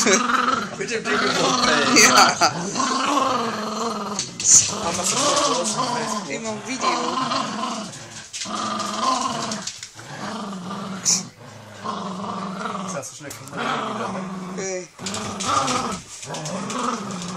Mit dem Ding im Mundfeld. Ja. Haben wir sofort auf Facebook. Immer ein Video. Das hast du schnell wieder. Okay.